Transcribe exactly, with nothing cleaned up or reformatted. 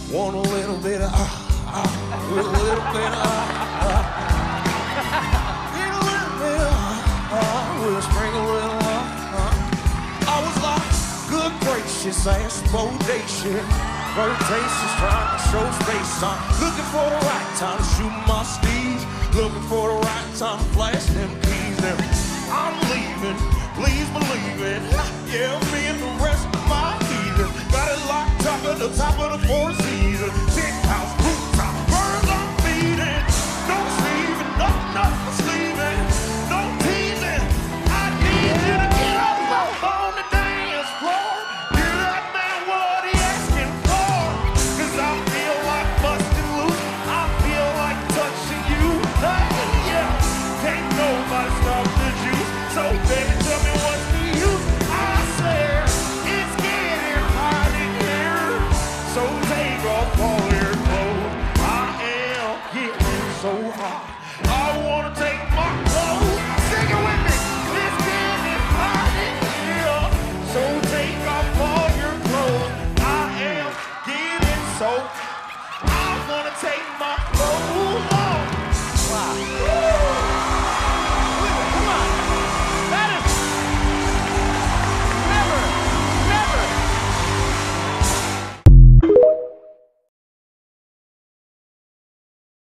Want a little bit of, ah, ah, with a little bit of, ah, ah. Need a little bit of, ah, ah, with a sprinkle of, ah, ah. I was like, good gracious, ass bodacious. Flirtatious, trying to show space. I'm looking for the right time to shoot my steeds. Looking for the right time to flash them keys. Now, I'm leaving, please believe it. Yeah, me and the rest of my heathen. Got it locked up at the top of the Four Seasons. Big house, rooftop, birds I'm feeding. No sleeving, no, nothing sleeving. No teasing. I need you to get up on the dance floor. Give that man what he asking for. Cause I feel like busting loose. I feel like touching you. Hey, yeah. Can't nobody stop the juice. So baby, tell me what's the use. I swear it's getting hot in here. So take off all your clothes. I am getting so hot. I wanna take my clothes. Sing it with me. It's getting hot in here. So take off all your clothes. I am getting so. I wanna take my clothes off. Wow.